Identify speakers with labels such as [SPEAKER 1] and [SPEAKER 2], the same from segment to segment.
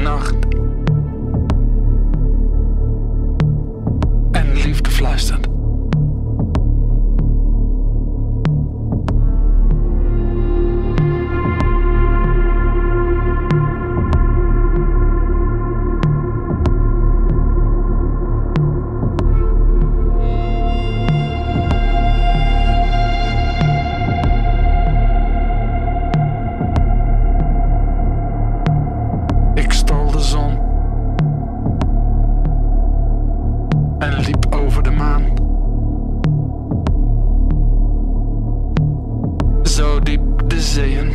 [SPEAKER 1] nacht. En liefde fluistert. Ik stal de zon en liep over de maan. Zo diep de zeeën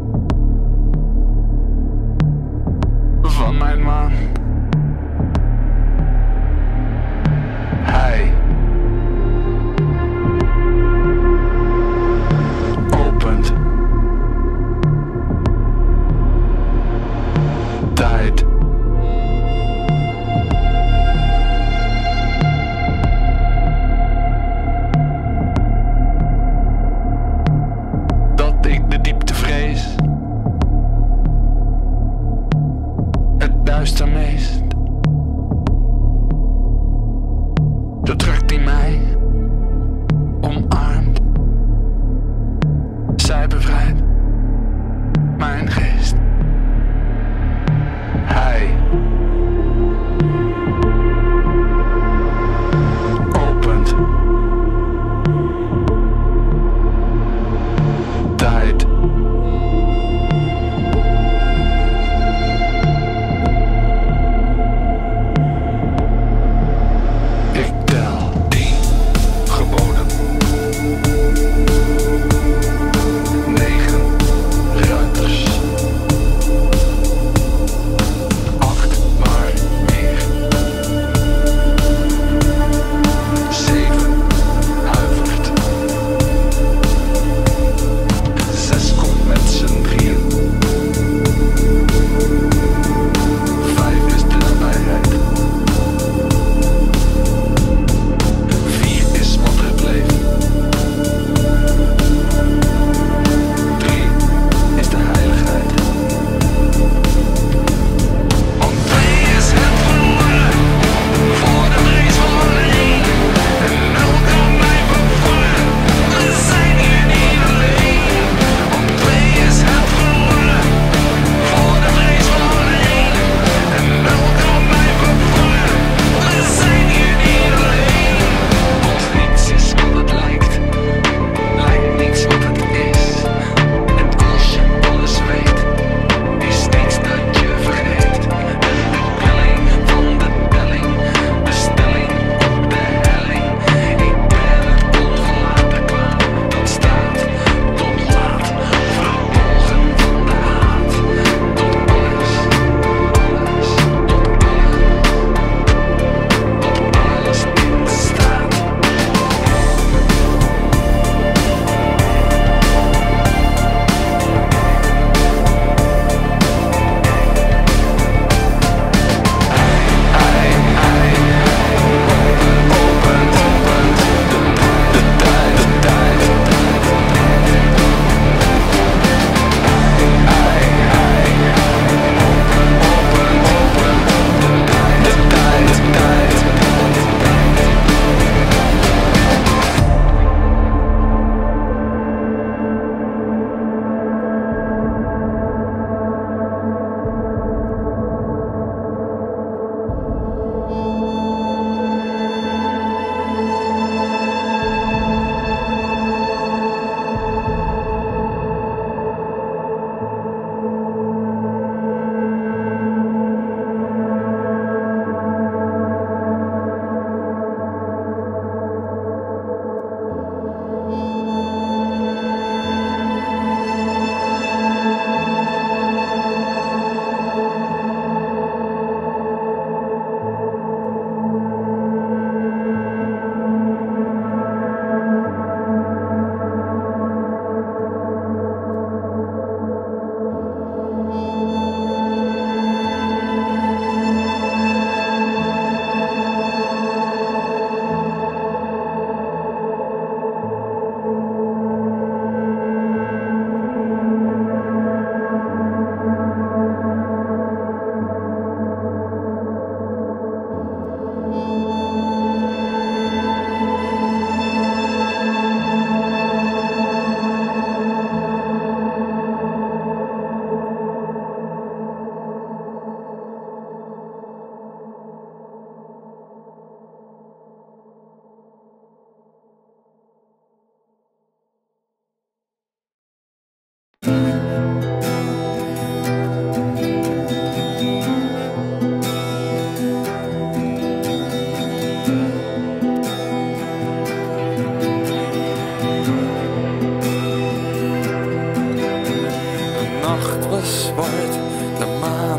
[SPEAKER 1] van mijn maan. Hij opent tijd. Dat ik de diepte vrees, het duister meest. Zo drukt hij mij, omarmt. Zij bevrijdt mijn geest. Hij opent tijd. Ik tel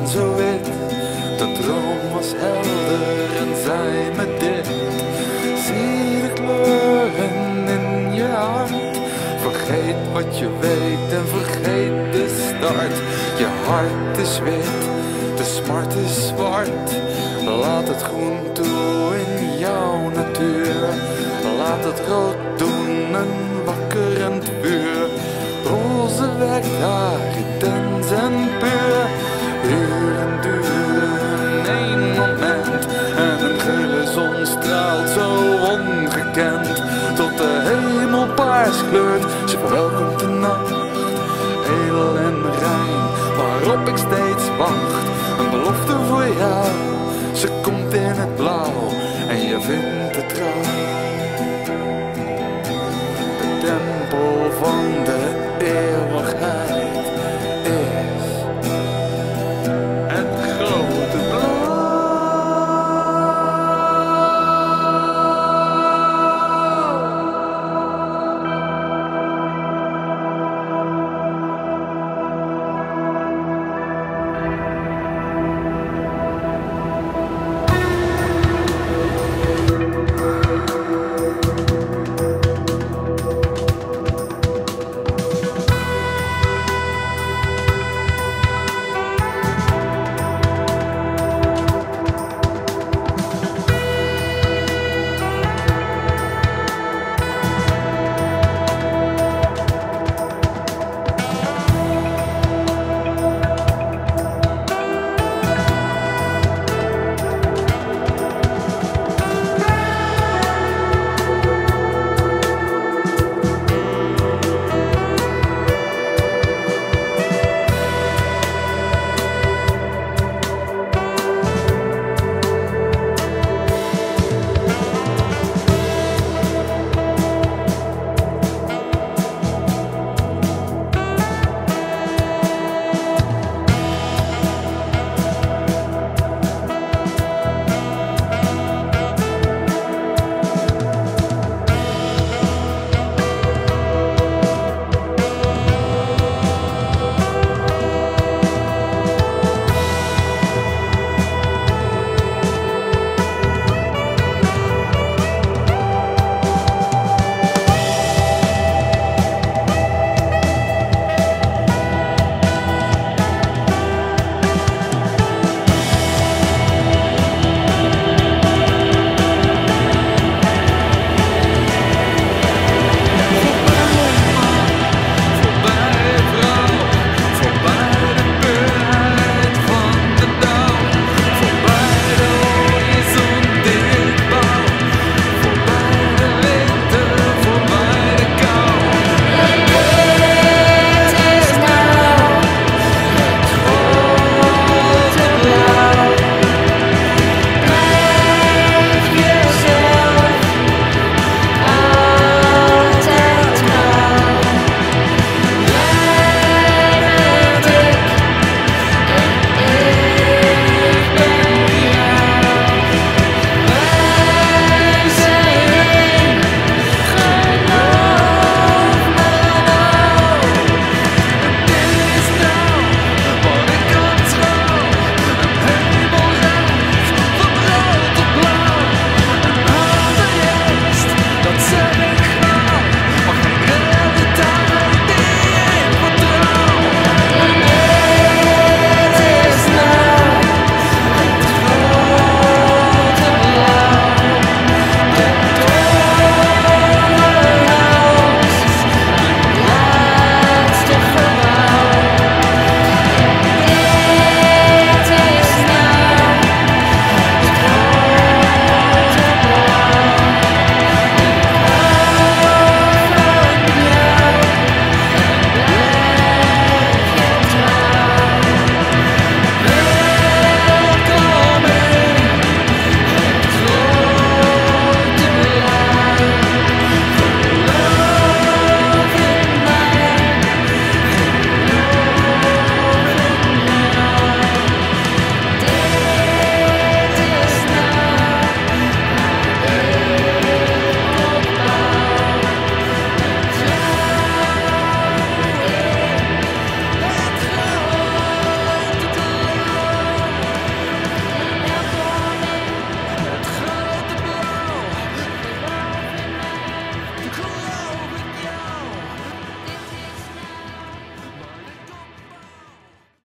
[SPEAKER 1] zo wit. De droom was helder en zei me dit. Zie de kleuren in je hart. Vergeet wat je weet en vergeet de start. Je hart is wit, de smart is zwart. Laat het groen toe in jouw natuur. Laat het rood doen, een wakkerend vuur. Roze werkt daar intens en puur. Uren duren één moment. En een gele zon straalt zo ongekend. Tot de hemel paars kleurt. Ze verwelkomt de nacht, edel en rein, waarop ik steeds wacht. Een belofte voor jou, ze komt in het blauw en je vindt het trouw.